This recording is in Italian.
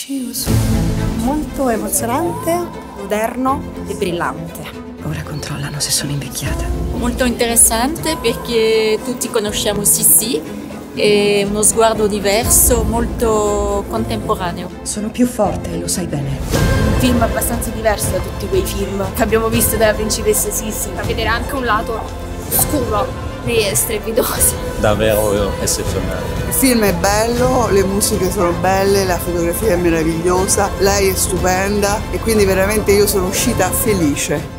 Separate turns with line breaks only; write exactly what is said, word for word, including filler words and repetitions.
Molto emozionante, moderno e brillante.
Ora controllano se sono invecchiata.
Molto interessante perché tutti conosciamo Sissi, è uno sguardo diverso, molto contemporaneo.
Sono più forte, lo sai bene.
Un film abbastanza diverso da tutti quei film che abbiamo visto della principessa Sissi. Da vedere anche un lato scuro e strepitoso.
Davvero eccezionale.
Il film è bello, le musiche sono belle, la fotografia è meravigliosa, lei è stupenda e quindi veramente io sono uscita felice.